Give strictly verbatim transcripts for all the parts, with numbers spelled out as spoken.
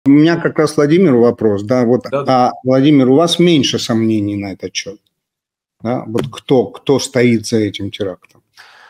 У меня как раз Владимиру вопрос, да, вот, Да. а, Владимир, у вас меньше сомнений на этот счет, да, вот кто, кто стоит за этим терактом?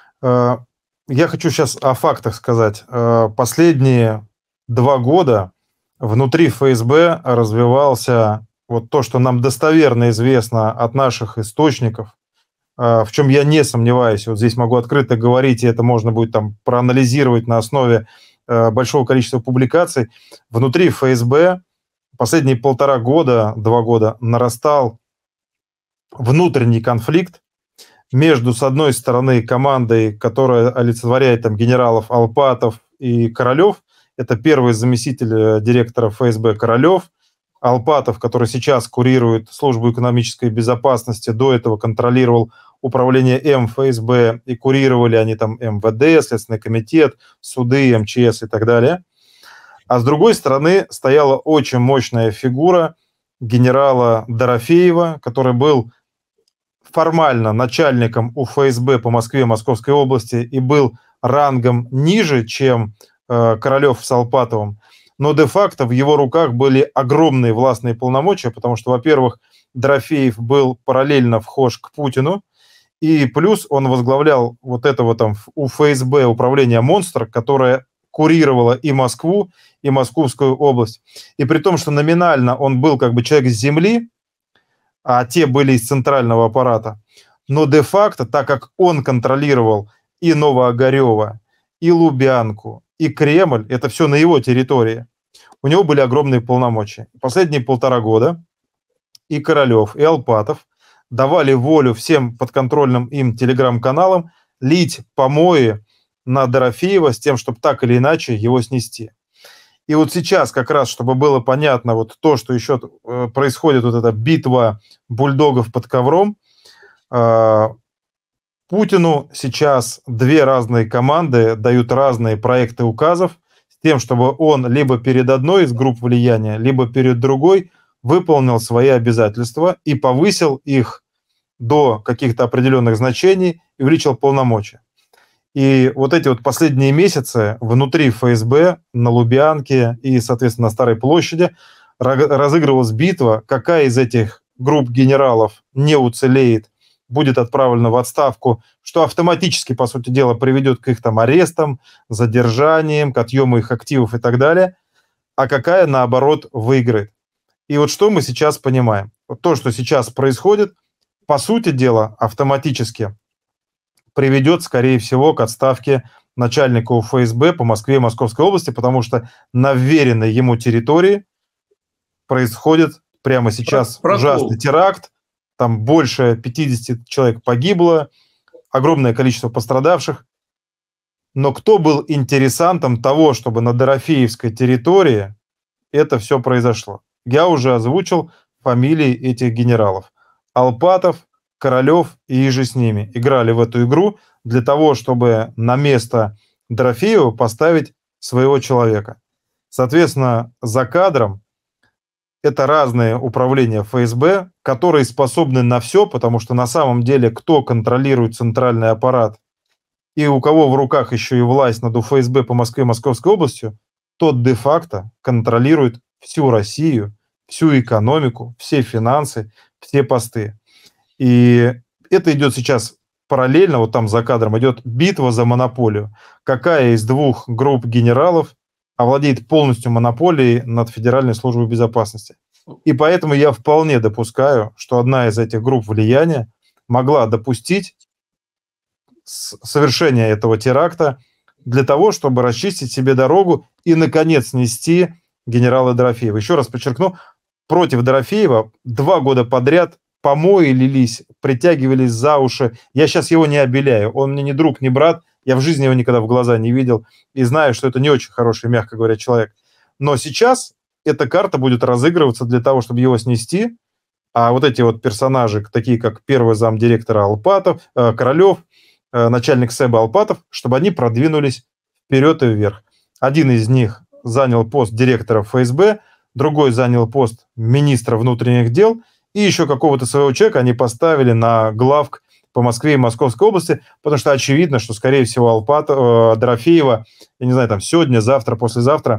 Я хочу сейчас о фактах сказать. Последние два года внутри эф эс бэ развивался вот то, что нам достоверно известно от наших источников, в чем я не сомневаюсь. Вот здесь могу открыто говорить, и это можно будет там проанализировать на основе большого количества публикаций. Внутри эф эс бэ последние полтора года, два года нарастал внутренний конфликт между, с одной стороны, командой, которая олицетворяет там генералов Алпатов и Королев. Это первый заместитель директора эф эс бэ Королев. Алпатов, который сейчас курирует службу экономической безопасности, до этого контролировал управление эм эф эс бэ, и курировали они там эм вэ дэ, Следственный комитет, суды, эм че эс и так далее. А с другой стороны стояла очень мощная фигура генерала Дорофеева, который был формально начальником у эф эс бэ по Москве, Московской области и был рангом ниже, чем э, Королев с Алпатовым, но де-факто в его руках были огромные властные полномочия, потому что, во-первых, Дорофеев был параллельно вхож к Путину, и плюс он возглавлял вот этого там у эф эс бэ управление «Монстр», которое курировало и Москву, и Московскую область. И при том, что номинально он был как бы человек с земли, а те были из центрального аппарата, но де-факто, так как он контролировал и Новоогарево, и Лубянку, и Кремль, это все на его территории, у него были огромные полномочия. Последние полтора года и Королев, и Алпатов давали волю всем подконтрольным им телеграм-каналам лить помои на Дорофеева с тем, чтобы так или иначе его снести. И вот сейчас как раз, чтобы было понятно вот то, что еще происходит, вот эта битва бульдогов под ковром, Путину сейчас две разные команды дают разные проекты указов с тем, чтобы он либо перед одной из групп влияния, либо перед другой выполнил свои обязательства и повысил их до каких-то определенных значений и увеличил полномочия. И вот эти вот последние месяцы внутри эф эс бэ на Лубянке и, соответственно, на Старой площади разыгрывалась битва, какая из этих групп генералов не уцелеет, будет отправлена в отставку, что автоматически, по сути дела, приведет к их там арестам, задержаниям, к отъему их активов и так далее, а какая, наоборот, выиграет. И вот что мы сейчас понимаем. Вот то, что сейчас происходит, по сути дела, автоматически приведет, скорее всего, к отставке начальника эф эс бэ по Москве и Московской области, потому что на вверенной ему территории происходит прямо сейчас Про- ужасный теракт, там больше пятьдесят человек погибло, огромное количество пострадавших. Но кто был интересантом того, чтобы на Дорофеевской территории это все произошло? Я уже озвучил фамилии этих генералов. Алпатов, Королев и иже с ними играли в эту игру для того, чтобы на место Дорофеева поставить своего человека. Соответственно, за кадром это разные управления эф эс бэ, которые способны на все, потому что на самом деле кто контролирует центральный аппарат и у кого в руках еще и власть над эф эс бэ по Москве и Московской области, тот де-факто контролирует всю Россию, всю экономику, все финансы, все посты. И это идет сейчас параллельно, вот там за кадром идет битва за монополию. Какая из двух групп генералов овладеет полностью монополией над Федеральной службой безопасности. И поэтому я вполне допускаю, что одна из этих групп влияния могла допустить совершения этого теракта для того, чтобы расчистить себе дорогу и, наконец, снести генерала Дорофеева. Еще раз подчеркну, против Дорофеева два года подряд помои лились, притягивались за уши. Я сейчас его не обеляю. Он мне не друг, не брат. Я в жизни его никогда в глаза не видел. И знаю, что это не очень хороший, мягко говоря, человек. Но сейчас эта карта будет разыгрываться для того, чтобы его снести. А вот эти вот персонажи, такие как первый замдиректора Алпатов, э, Королев, э, начальник СЭБа Алпатов, чтобы они продвинулись вперед и вверх. Один из них занял пост директора эф эс бэ, другой занял пост министра внутренних дел, и еще какого-то своего человека они поставили на главк по Москве и Московской области, потому что очевидно, что, скорее всего, Алпатов, э, Дорофеева, я не знаю, там сегодня, завтра, послезавтра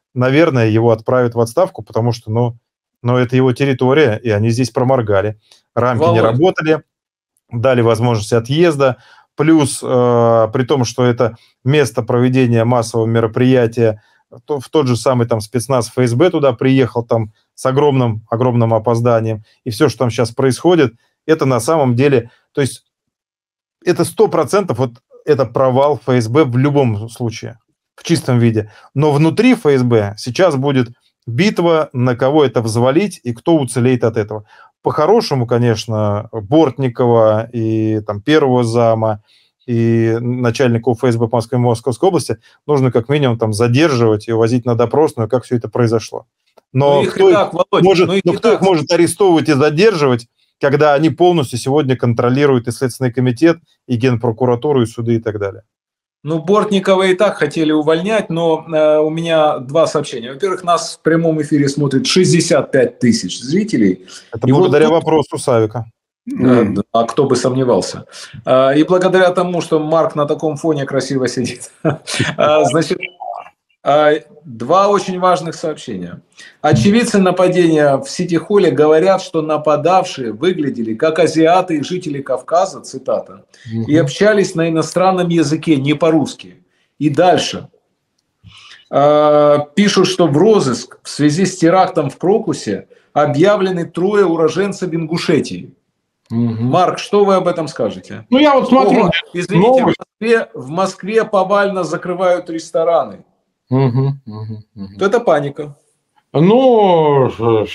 наверное, его отправят в отставку, потому что, ну, ну это его территория, и они здесь проморгали. Рамки Володь. не работали, дали возможность отъезда, плюс э, при том, что это место проведения массового мероприятия, то, в тот же самый там спецназ эф эс бэ туда приехал там с огромным, огромным опозданием, и все, что там сейчас происходит, это на самом деле, то есть это сто процентов вот это провал эф эс бэ в любом случае, в чистом виде. Но внутри эф эс бэ сейчас будет битва, на кого это взвалить и кто уцелеет от этого. По-хорошему, конечно, Бортникова и там первого зама, и начальнику эф эс бэ по Москве и Московской области нужно как минимум там задерживать и увозить на допросную, как все это произошло. Но ну, кто, их, так, Володь, может, ну, но кто их может арестовывать и задерживать, когда они полностью сегодня контролируют и Следственный комитет, и Генпрокуратуру, и суды, и так далее? Ну, Бортникова и так хотели увольнять, но э, у меня два сообщения. Во-первых, нас в прямом эфире смотрит шестьдесят пять тысяч зрителей. Это и благодаря вот тут... вопросу Савика. Mm. А кто бы сомневался. И благодаря тому, что Марк на таком фоне красиво сидит. Значит, два очень важных сообщения. Очевидцы нападения в Сити-холле говорят, что нападавшие выглядели как азиаты и жители Кавказа, цитата, mm-hmm. и общались на иностранном языке, не по-русски. И дальше. Пишут, что в розыск в связи с терактом в Крокусе объявлены трое уроженцев Ингушетии. Угу. Марк, что вы об этом скажете? Ну, я вот смотрю. О, извините, в Москве, в Москве повально закрывают рестораны. Угу, угу, угу. Это паника. Ну,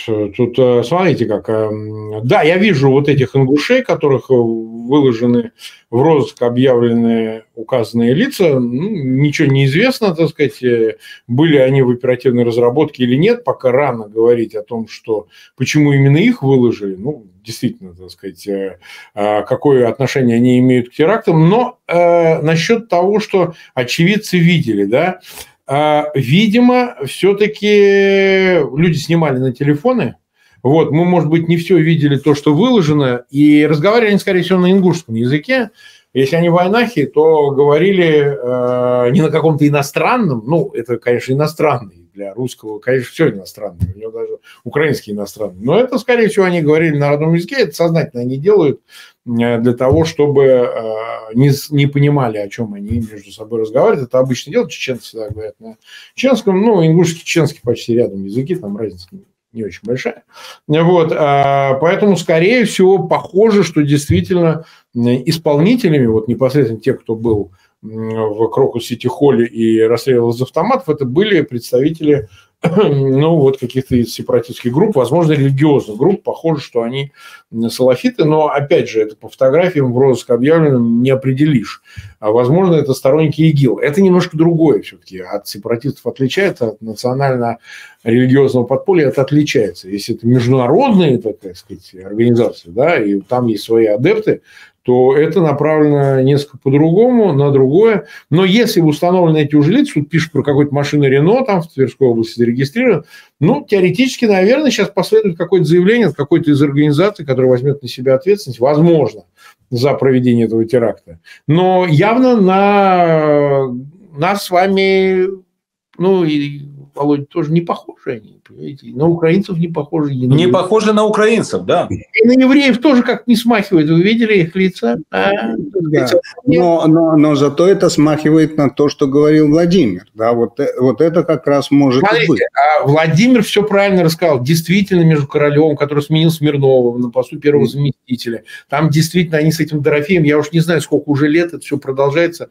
тут смотрите как. Да, я вижу вот этих ингушей, которых выложены в розыск объявлены указанные лица. Ну, ничего не известно, так сказать, были они в оперативной разработке или нет. Пока рано говорить о том, что почему именно их выложили. Ну, действительно, так сказать, какое отношение они имеют к терактам. Но э, насчет того, что очевидцы видели, да, видимо, все-таки люди снимали на телефоны. Вот, мы, может быть, не все видели то, что выложено, и разговаривали они, скорее всего, на ингушском языке. Если они вайнахи, то говорили э, не на каком-то иностранном, ну, это, конечно, иностранный, для русского, конечно, все иностранное, у него даже украинский иностранный, но это, скорее всего, они говорили на родном языке, это сознательно они делают для того, чтобы э, не, не понимали, о чем они между собой разговаривают. Это обычно делают, чеченцы всегда говорят на чеченском, ну, ингушский, чеченский почти рядом языки, там разница не очень большая. Вот, а, поэтому, скорее всего, похоже, что действительно исполнителями, вот непосредственно те, кто был в Крокус-Сити-холле и расстреливал из автоматов, это были представители, ну, вот каких-то из сепаратистских групп, возможно, религиозных групп. Похоже, что они салафиты, но, опять же, это по фотографиям в розыск объявленным не определишь. А, возможно, это сторонники ИГИЛ. Это немножко другое все-таки. От сепаратистов отличается, от национально-религиозного подполья это отличается. Если это международные, так сказать, организации, да, и там есть свои адепты, то это направлено несколько по-другому, на другое. Но если установлены эти уже лица, тут пишут про какую-то машину Рено, там в Тверской области зарегистрировано, ну, теоретически, наверное, сейчас последует какое-то заявление от какой-то из организаций, которая возьмет на себя ответственность, возможно, за проведение этого теракта. Но явно на нас с вами, ну, и Володя, тоже не похожи они, понимаете? На украинцев не похожи. Не, не похожи на украинцев, да. И на евреев тоже как не смахивает. Вы видели их лица? А, да. но, но, но зато это смахивает на то, что говорил Владимир. Да, вот, вот это как раз может Смотрите, быть. А Владимир все правильно рассказал. Действительно, между Королевым, который сменил Смирнова на посту первого заместителя, там действительно они с этим Дорофеем, я уж не знаю, сколько уже лет это все продолжается.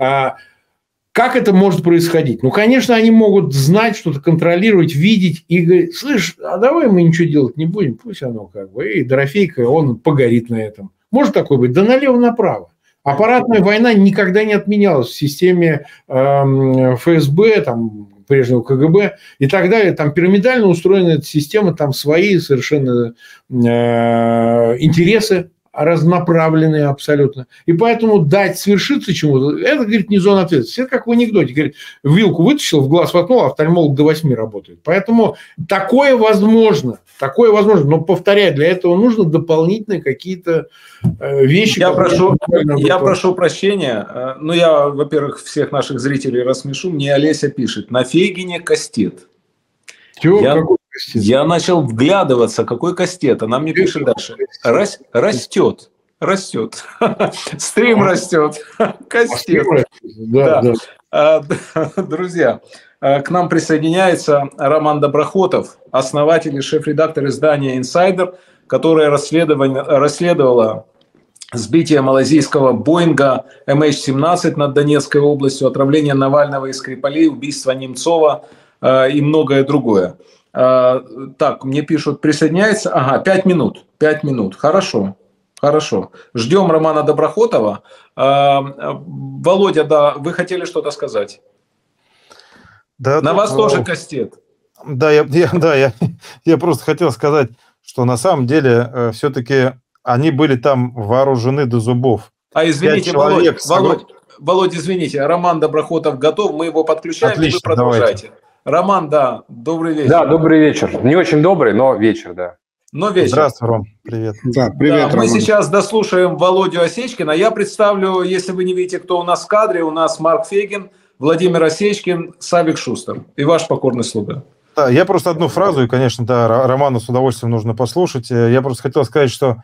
Как это может происходить? Ну, конечно, они могут знать, что-то контролировать, видеть и говорить: слышь, а давай мы ничего делать не будем, пусть оно как бы. И Дорофейка, он погорит на этом. Может такое быть? Да налево-направо. Аппаратная война никогда не отменялась в системе э, эф эс бэ, там, прежнего ка гэ бэ и так далее. Там пирамидально устроена эта система, там свои совершенно э, интересы разнонаправленные абсолютно. И поэтому дать свершиться чему-то, это, говорит, не зона ответственности. Это как в анекдоте. Говорит, вилку вытащил, в глаз воткнул, а офтальмолог до восьми работает. Поэтому такое возможно. Такое возможно. Но, повторяю, для этого нужно дополнительные какие-то вещи. Я, прошу, я прошу прощения. Ну, я, во-первых, всех наших зрителей рассмешу. Мне Олеся пишет: на Фейгине кастет. Чего? Я, Какой кастет? я начал вглядываться, какой кастет. Она мне пишет дальше. Рас, растет. Растет. Стрим растет. Кастет. Да, да. Друзья, к нам присоединяется Роман Доброхотов, основатель и шеф-редактор издания «Инсайдер», которое расследовало сбитие малайзийского Боинга эм эйч семнадцать над Донецкой областью, отравление Навального из Скрипалей, убийство Немцова и многое другое. Так, мне пишут, присоединяется. Ага, пять минут. Пять минут. Хорошо. Хорошо. Ждем Романа Доброхотова. Володя, да, вы хотели что-то сказать? Да, на тут, вас тоже кастет. Да, я, я, да я, я просто хотел сказать, что на самом деле э, все-таки они были там вооружены до зубов. А извините, Володь, Володь, Володь, извините, Роман Доброхотов готов, мы его подключаем, Отлично, и вы продолжайте. Давайте. Роман, да, добрый вечер. Да, добрый вечер. Не очень добрый, но вечер, да. Но вечер. Здравствуй, Ром, привет. Да, привет, да, мы сейчас дослушаем Володю Осечкина. Я представлю, если вы не видите, кто у нас в кадре, у нас Марк Фейгин, Владимир Осечкин, Савик Шустер и ваш покорный слуга. Да, я просто одну фразу, и, конечно, да, Роману с удовольствием нужно послушать. Я просто хотел сказать, что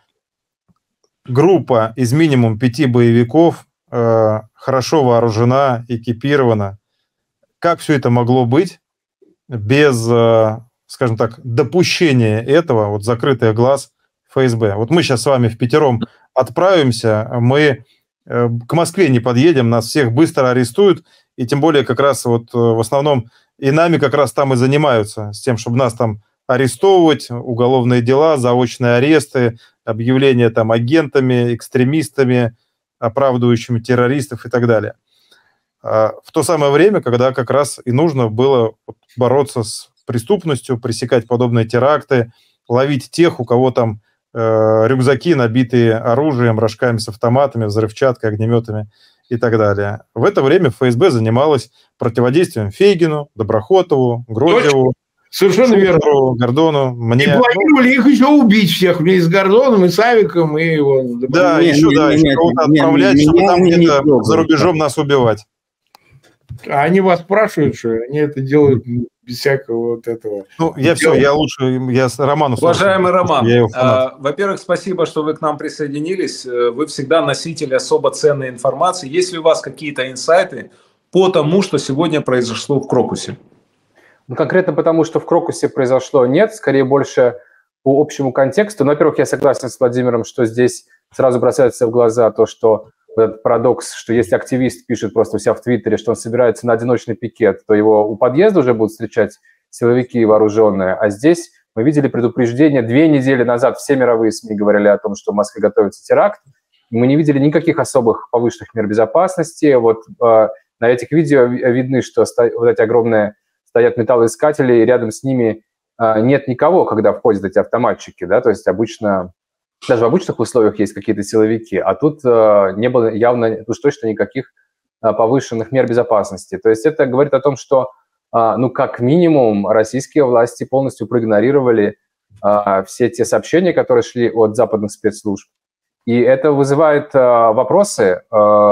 группа из минимум пяти боевиков э, хорошо вооружена, экипирована. Как все это могло быть без, э, скажем так, допущения этого, вот закрытых глаз эф эс бэ? Вот мы сейчас с вами впятером отправимся, мы э, к Москве не подъедем, нас всех быстро арестуют, и тем более как раз вот э, в основном и нами как раз там и занимаются, с тем, чтобы нас там арестовывать, уголовные дела, заочные аресты, объявления там агентами, экстремистами, оправдывающими террористов и так далее. В то самое время, когда как раз и нужно было бороться с преступностью, пресекать подобные теракты, ловить тех, у кого там э, рюкзаки, набитые оружием, рожками с автоматами, взрывчаткой, огнеметами и так далее. В это время эф эс бэ занималась противодействием Фейгину, Доброхотову, Грозеву, Совершенно верно. Гордону. Мне... И планировали их еще убить всех, вместе с Гордоном и Савиком, и его... Да, нет, еще, нет, да, нет, еще кого-то отправлять, нет, чтобы там где-то за рубежом нас убивать. А они вас спрашивают, что они это делают без всякого вот этого. Ну, я все, я лучше, я с Роману... Уважаемый Роман, а, во-первых, спасибо, что вы к нам присоединились. Вы всегда носитель особо ценной информации. Есть ли у вас какие-то инсайты по тому, что сегодня произошло в Крокусе? Ну, конкретно потому, что в Крокусе произошло, нет, скорее больше по общему контексту. Но, во-первых, я согласен с Владимиром, что здесь сразу бросается в глаза то, что вот этот парадокс, что если активист пишет просто у себя в Твиттере, что он собирается на одиночный пикет, то его у подъезда уже будут встречать силовики вооруженные. А здесь мы видели предупреждение две недели назад, все мировые СМИ говорили о том, что в Москве готовится теракт. Мы не видели никаких особых повышенных мер безопасности. Вот э, на этих видео видны, что ста- вот эти огромные стоят металлоискатели, и рядом с ними э, нет никого, когда входят эти автоматчики, да, то есть обычно, даже в обычных условиях есть какие-то силовики, а тут э, не было явно, уж точно никаких э, повышенных мер безопасности. То есть это говорит о том, что, э, ну, как минимум, российские власти полностью проигнорировали э, все те сообщения, которые шли от западных спецслужб. И это вызывает э, вопросы э,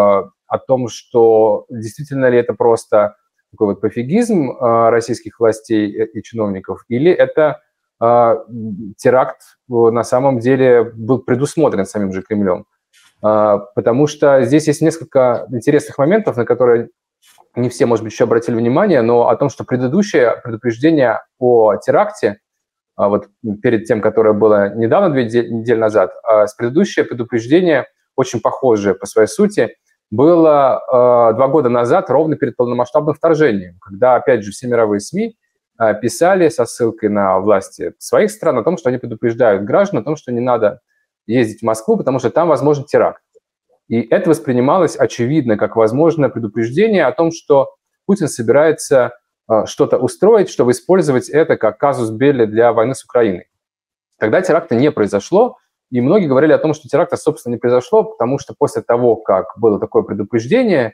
о том, что действительно ли это просто такой вот пофигизм э, российских властей и чиновников, или это э, теракт э, на самом деле был предусмотрен самим же Кремлем. Э, потому что здесь есть несколько интересных моментов, на которые не все, может быть, еще обратили внимание, но о том, что предыдущее предупреждение о теракте, э, вот перед тем, которое было недавно, две недели назад, э, с предыдущее предупреждение, очень похожее по своей сути, было э, два года назад, ровно перед полномасштабным вторжением, когда, опять же, все мировые СМИ э, писали со ссылкой на власти своих стран о том, что они предупреждают граждан о том, что не надо ездить в Москву, потому что там возможен теракт. И это воспринималось, очевидно, как возможное предупреждение о том, что Путин собирается э, что-то устроить, чтобы использовать это как казус белли для войны с Украиной. Тогда теракта не произошло. И многие говорили о том, что теракта, собственно, не произошло, потому что после того, как было такое предупреждение,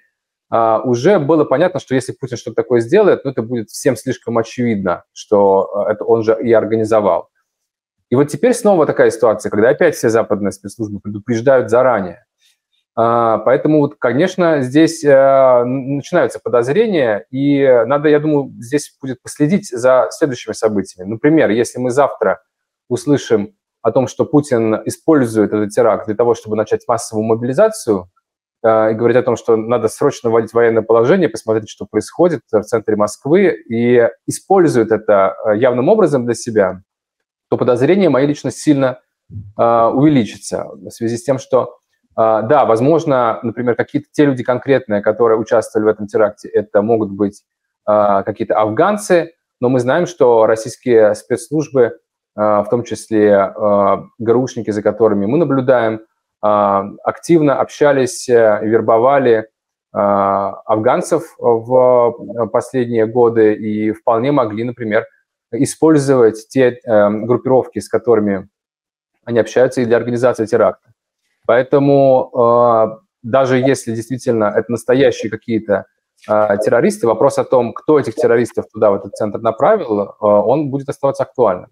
уже было понятно, что если Путин что-то такое сделает, ну, это будет всем слишком очевидно, что это он же и организовал. И вот теперь снова такая ситуация, когда опять все западные спецслужбы предупреждают заранее. Поэтому, вот, конечно, здесь начинаются подозрения, и надо, я думаю, здесь будет последить за следующими событиями. Например, если мы завтра услышим о том, что Путин использует этот теракт для того, чтобы начать массовую мобилизацию, и говорить о том, что надо срочно вводить военное положение, посмотреть, что происходит в центре Москвы, и использует это явным образом для себя, то подозрения мои лично сильно увеличатся в связи с тем, что да, возможно, например, какие-то те люди конкретные, которые участвовали в этом теракте, это могут быть какие-то афганцы, но мы знаем, что российские спецслужбы, в том числе ГРУшники, за которыми мы наблюдаем, активно общались и вербовали афганцев в последние годы и вполне могли, например, использовать те группировки, с которыми они общаются, и для организации теракта. Поэтому э, даже если действительно это настоящие какие-то э, террористы, вопрос о том, кто этих террористов туда, в этот центр направил, э, он будет оставаться актуальным.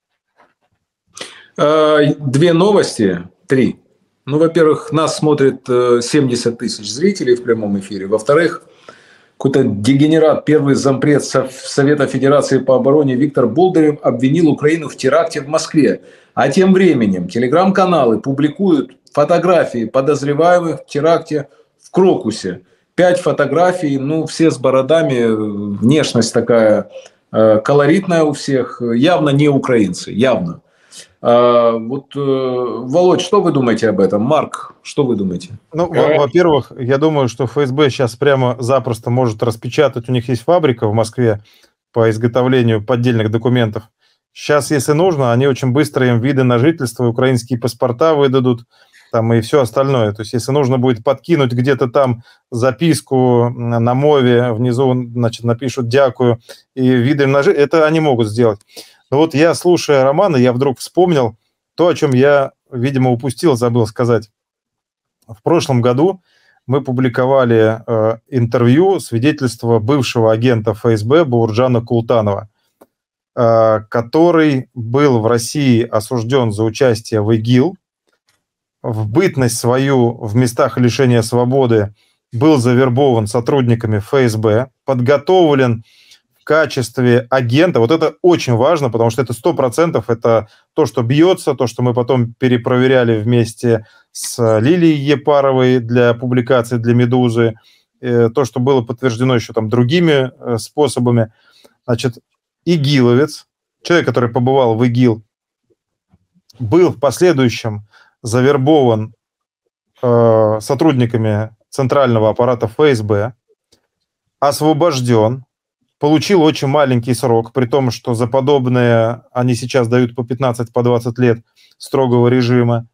Две новости, три. Ну, во-первых, нас смотрит семьдесят тысяч зрителей в прямом эфире. Во-вторых, какой-то дегенерат, первый зампред Совета Федерации по обороне Виктор Болдырев обвинил Украину в теракте в Москве. А тем временем телеграм-каналы публикуют фотографии подозреваемых в теракте в Крокусе. Пять фотографий, ну, все с бородами, внешность такая э, колоритная у всех, явно не украинцы, явно. А, вот, э, Володь, что вы думаете об этом? Марк, что вы думаете? Ну, во-первых, я думаю, что ФСБ сейчас прямо запросто может распечатать, у них есть фабрика в Москве по изготовлению поддельных документов. Сейчас, если нужно, они очень быстро им виды на жительство, украинские паспорта выдадут, там и все остальное. То есть, если нужно будет подкинуть где-то там записку на мове, внизу, значит, напишут «дякую» и виды на жительство, это они могут сделать. Но вот я, слушая романа, я вдруг вспомнил то, о чем я, видимо, упустил, забыл сказать. В прошлом году мы публиковали э, интервью, свидетельство бывшего агента ФСБ Баурджана Култанова, э, который был в России осужден за участие в ИГИЛ, в бытность свою в местах лишения свободы был завербован сотрудниками ФСБ, подготовлен в качестве агента. Вот это очень важно, потому что это сто процентов это то, что бьется, то, что мы потом перепроверяли вместе с Лилией Епаровой для публикации для «Медузы», то, что было подтверждено еще там другими способами. Значит, игиловец, человек, который побывал в ИГИЛ, был в последующем завербован э, сотрудниками центрального аппарата ФСБ, освобожден, получил очень маленький срок, при том, что за подобное они сейчас дают по пятнадцать, по двадцать лет строгого режима.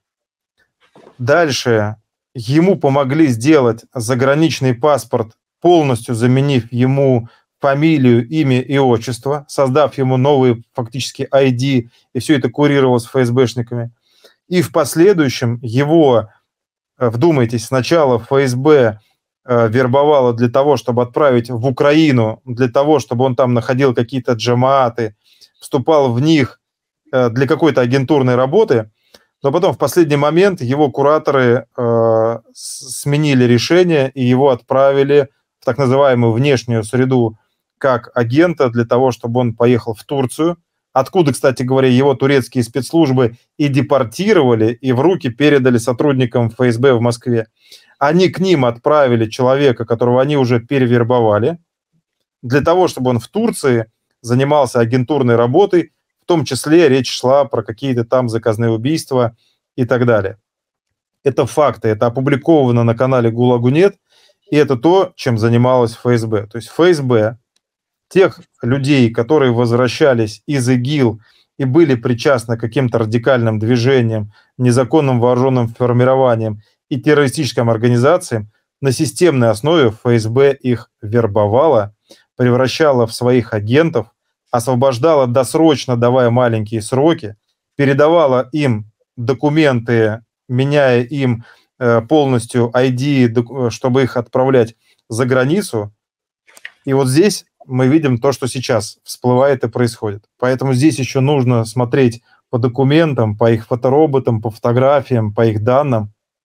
Дальше ему помогли сделать заграничный паспорт, полностью заменив ему фамилию, имя и отчество, создав ему новый фактически ай ди, и все это курировалось ФСБшниками. И в последующем его, вдумайтесь, сначала ФСБ э, вербовало для того, чтобы отправить в Украину, для того, чтобы он там находил какие-то джамааты, вступал в них э, для какой-то агентурной работы, но потом в последний момент его кураторы э, сменили решение и его отправили в так называемую внешнюю среду как агента для того, чтобы он поехал в Турцию, откуда, кстати говоря, его турецкие спецслужбы и депортировали, и в руки передали сотрудникам ФСБ в Москве. Они к ним отправили человека, которого они уже перевербовали, для того, чтобы он в Турции занимался агентурной работой, в том числе речь шла про какие-то там заказные убийства и так далее. Это факты, это опубликовано на канале «ГУЛАГу нет», и это то, чем занималась ФСБ. То есть ФСБ тех людей, которые возвращались из ИГИЛ и были причастны к каким-то радикальным движениям, незаконным вооруженным формированиям и террористическим организациям, на системной основе ФСБ их вербовала, превращала в своих агентов, освобождала досрочно, давая маленькие сроки, передавала им документы, меняя им полностью ай ди, чтобы их отправлять за границу. И вот здесь мы видим то, что сейчас всплывает и происходит. Поэтому здесь еще нужно смотреть по документам, по их фотороботам, по фотографиям, по их данным.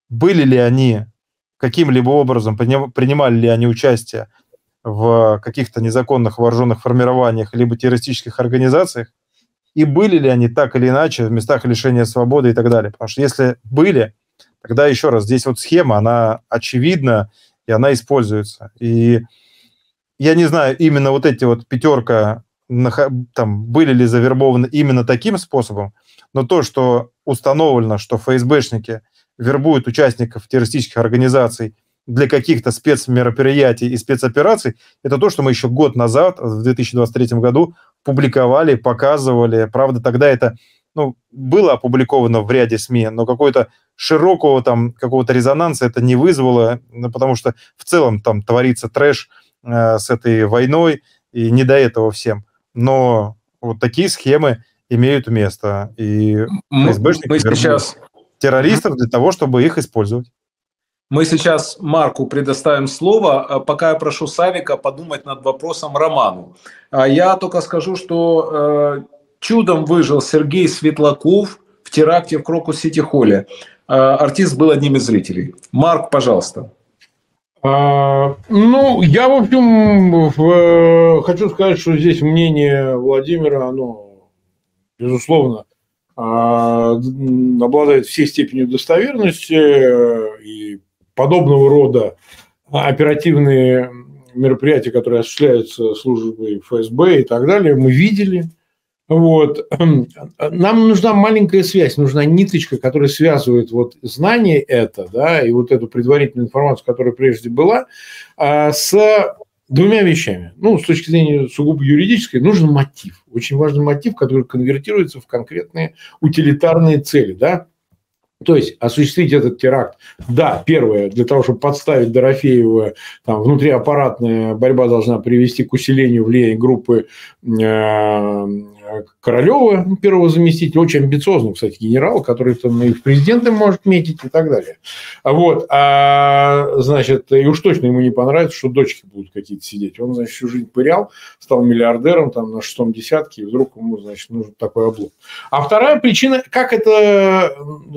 были ли они каким-либо образом, принимали ли они участие в каких-то незаконных вооруженных формированиях либо террористических организациях, и были ли они так или иначе в местах лишения свободы и так далее. Потому что если были, тогда еще раз, здесь вот схема, она очевидна, и она используется. И я не знаю, именно вот эти вот пятерка, там, были ли завербованы именно таким способом, но то, что установлено, что ФСБшники вербуют участников террористических организаций для каких-то спецмероприятий и спецопераций, это то, что мы еще год назад, в две тысячи двадцать третьем году, публиковали, показывали. Правда, тогда это ну, было опубликовано в ряде СМИ, но какой-то широкого там какого-то резонанса это не вызвало, ну, потому что в целом там творится трэш э, с этой войной, и не до этого всем. Но вот такие схемы имеют место, и ФСБшники мы сейчас... террористов для того, чтобы их использовать. Мы сейчас Марку предоставим слово, пока я прошу Савика подумать над вопросом Роману. Я только скажу, что чудом выжил Сергей Светлаков в теракте в Крокус-Сити-Холле. Артист был одним из зрителей. Марк, пожалуйста. А, ну, я, в общем, в, хочу сказать, что здесь мнение Владимира, оно, безусловно, а, обладает всей степенью достоверности, и подобного рода оперативные мероприятия, которые осуществляются службой ФСБ и так далее, мы видели. Вот. Нам нужна маленькая связь, нужна ниточка, которая связывает вот знание это, да, и вот эту предварительную информацию, которая прежде была, с двумя вещами. Ну, с точки зрения сугубо юридической, нужен мотив. Очень важный мотив, который конвертируется в конкретные утилитарные цели, да. То есть осуществить этот теракт, да, первое, для того, чтобы подставить Дорофеева, там, внутриаппаратная борьба должна привести к усилению влияния группы э, Королева, первого заместителя, очень амбициозного, кстати, генерала, который там и в президенты может метить и так далее. Вот, а, значит, и уж точно ему не понравится, что дочки будут какие-то сидеть. Он, значит, всю жизнь пырял, стал миллиардером там на шестом десятке, и вдруг ему, значит, нужен такой облом. А вторая причина, как это...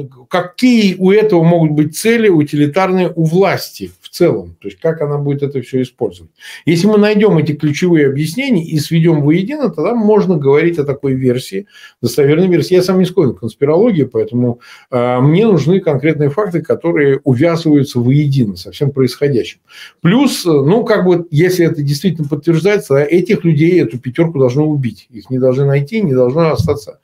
Какие у этого могут быть цели утилитарные у власти в целом? То есть, как она будет это все использовать? Если мы найдем эти ключевые объяснения и сведем воедино, тогда можно говорить о такой версии, достоверной версии. Я сам не склонен к конспирологии, поэтому э, мне нужны конкретные факты, которые увязываются воедино со всем происходящим. Плюс, ну, как бы, если это действительно подтверждается, этих людей, эту пятерку должно убить. Их не должны найти, не должно остаться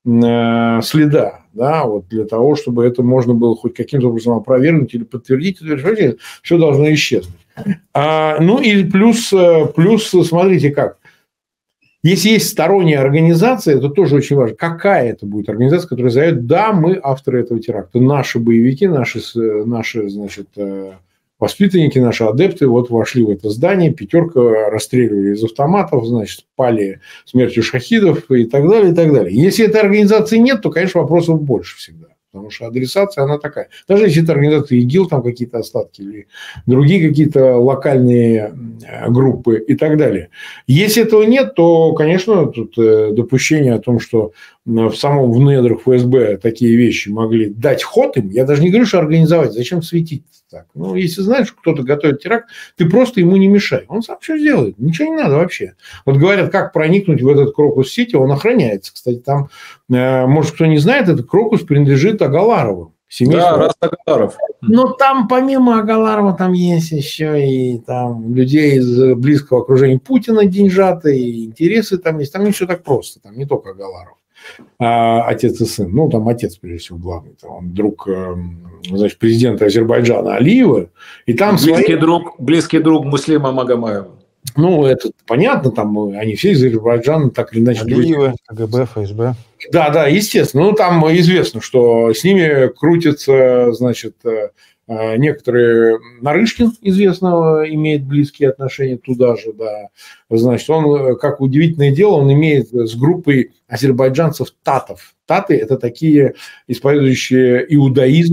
э, следа. Да, вот для того, чтобы это можно было хоть каким-то образом опровергнуть или подтвердить, все должно исчезнуть. А, ну и плюс, плюс, смотрите как. Если есть сторонняя организация, это тоже очень важно. Какая это будет организация, которая заявит, да, мы авторы этого теракта. Наши боевики, наши, наши значит, воспитанники, наши адепты вот вошли в это здание, пятерка расстреливали из автоматов, значит, пали смертью шахидов и так далее, и так далее. Если этой организации нет, то, конечно, вопросов больше всегда. Потому что адресация, она такая. Даже если это организация ИГИЛ, там какие-то остатки, или другие какие-то локальные группы и так далее. Если этого нет, то, конечно, тут допущение о том, что в самом в недрах ФСБ такие вещи могли дать ход им, я даже не говорю, что организовать, зачем светить так. Ну, если знаешь, что кто-то готовит теракт, ты просто ему не мешай. Он сам все сделает. Ничего не надо вообще. Вот говорят, как проникнуть в этот Крокус-Сити, он охраняется. Кстати, там, может, кто не знает, этот Крокус принадлежит Агаларову. Да, раз Агаларов. Но там помимо Агаларова там есть еще и там людей из близкого окружения Путина деньжата, и интересы там есть. Там не все так просто. Там не только Агаларов. А отец и сын. Ну, там отец, прежде всего, главный. Там он друг, значит, президента Азербайджана Алиева. И там близкий, свои... друг, близкий друг Муслима Магомаева. Ну, это понятно, там они все из Азербайджана, так или иначе. Алиевы, КГБ, ФСБ. Да, да, естественно. Ну, там известно, что с ними крутятся, значит, некоторые... Нарышкин, известно, имеет близкие отношения туда же, да. Значит, он, как удивительное дело, он имеет с группой азербайджанцев татов. Таты – это такие исповедующие иудаизм,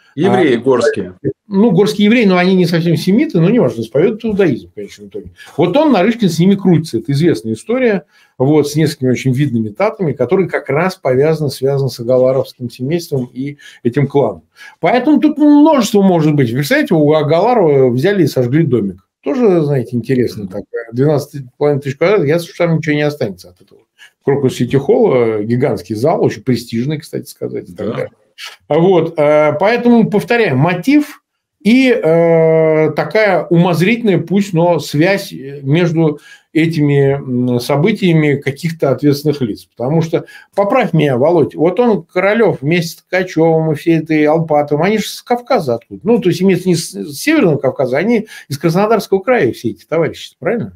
Евреи а, горские. Ну, горские евреи, но они не совсем семиты, но неважно, исповедуют иудаизм в конечном итоге. Вот он, Нарышкин, с ними крутится. Это известная история, вот, с несколькими очень видными татами, которые как раз повязаны, связаны с агаларовским семейством и этим кланом. Поэтому тут множество может быть. Представляете, у Агаларова взяли и сожгли домик. Тоже, знаете, интересно. Так, двенадцать с половиной тысяч квадратов, я слышу, там ничего не останется от этого. Крокус Сити Холл, гигантский зал, очень престижный, кстати сказать. И так Да. далее. Вот, поэтому, повторяю, мотив и э, такая умозрительная, пусть, но связь между этими событиями каких-то ответственных лиц. Потому что, поправь меня, Володь, вот он, Королев, вместе с Ткачевым и всей этой Алпатовым, они же с Кавказа откуда. Ну, то есть, имеется не с Северного Кавказа, они из Краснодарского края, все эти товарищи, правильно?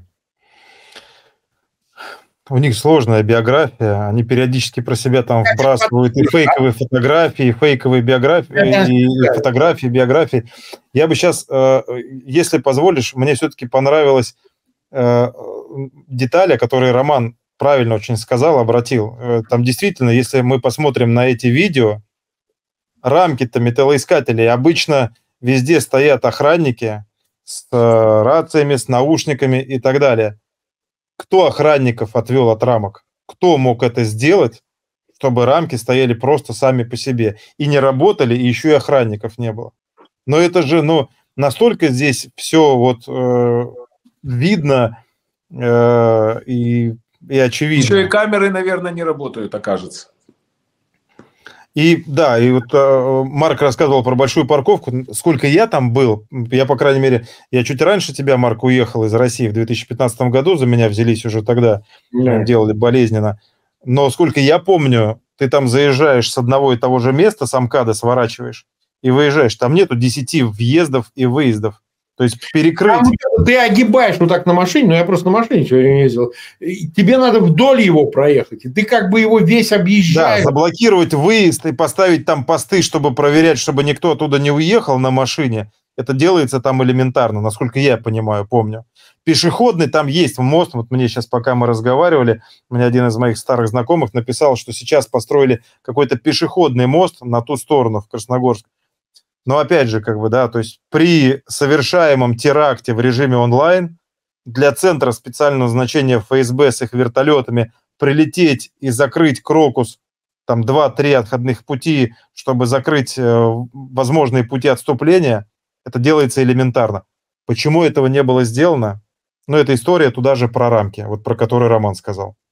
У них сложная биография, они периодически про себя там вбрасывают и фейковые фотографии, и фейковые биографии, и фотографии, биографии. Я бы сейчас, если позволишь, мне все-таки понравилась деталь, о которой Роман правильно очень сказал, обратил. Там действительно, если мы посмотрим на эти видео, рамки-то металлоискателей обычно везде стоят охранники с рациями, с наушниками и так далее. Кто охранников отвел от рамок? Кто мог это сделать, чтобы рамки стояли просто сами по себе и не работали, и еще и охранников не было? Но это же, ну, настолько здесь все вот э, видно э, и, и очевидно. Еще и камеры, наверное, не работают, окажется. И да, и вот э, Марк рассказывал про большую парковку. Сколько я там был, я, по крайней мере, я чуть раньше тебя, Марк, уехал из России в две тысячи пятнадцатом году, за меня взялись уже тогда, да. Делали болезненно. Но сколько я помню, ты там заезжаешь с одного и того же места, с МКАДа сворачиваешь и выезжаешь. Там нету десяти въездов и выездов. То есть перекрыть... Там ты огибаешь вот так на машине, но я просто на машине сегодня ездил. Тебе надо вдоль его проехать, и ты как бы его весь объезжаешь. Да, заблокировать выезд и поставить там посты, чтобы проверять, чтобы никто оттуда не уехал на машине. Это делается там элементарно, насколько я понимаю, помню. Пешеходный там есть мост. Вот мне сейчас, пока мы разговаривали, мне один из моих старых знакомых написал, что сейчас построили какой-то пешеходный мост на ту сторону, в Красногорск. Но опять же, как бы, да, то есть при совершаемом теракте в режиме онлайн для центра специального назначения эф эс бэ с их вертолетами прилететь и закрыть Крокус, там два-три отходных пути, чтобы закрыть э, возможные пути отступления, это делается элементарно. Почему этого не было сделано? Ну, эта история туда же про рамки, вот про которую Роман сказал.